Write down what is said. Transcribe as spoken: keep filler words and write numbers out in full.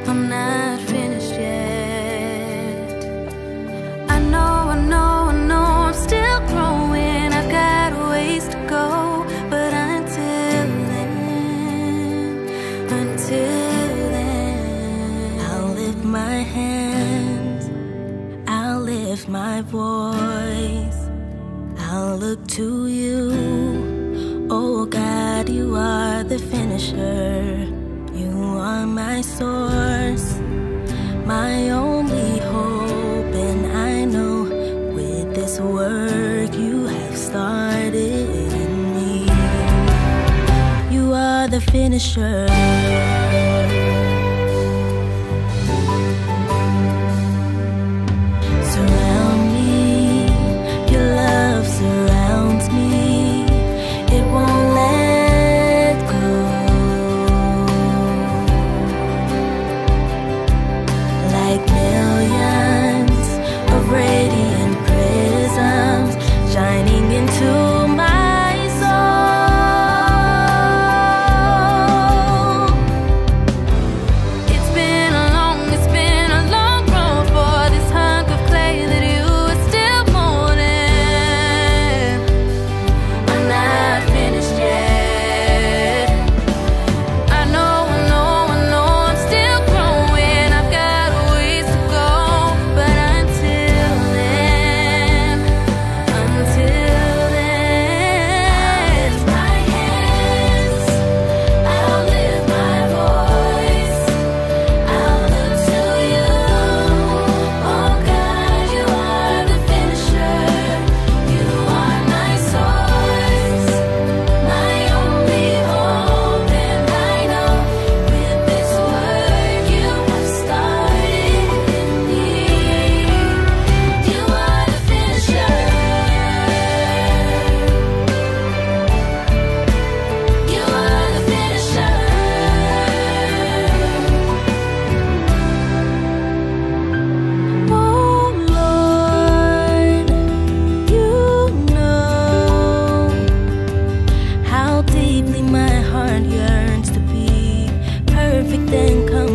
I'm not finished yet. I know, I know, I know I'm still growing. I've got a ways to go, but until then, until then, I'll lift my hands, I'll lift my voice, I'll look to you. Oh God, you are the finisher. You are my source, my only hope. And I know with this work you have started in me, you are the finisher. Surround me, your love surrounds me. It won't let go. Like millions of radiant prisms shining into my soul. It's been a long, it's been a long road for this hunk of clay that you are still molding. I'm not finished yet. I know, I know, I know I'm still growing. I've got a ways to go, but until then, until then, I'll lift my hands, I'll lift my voice, I'll look to you. Oh God, you are the finisher. You are my source, my only hope. And I know with this work you have started in me, you are the finisher. You are the finisher. Oh Lord, you know how deeply my heart yearns to be perfect and complete.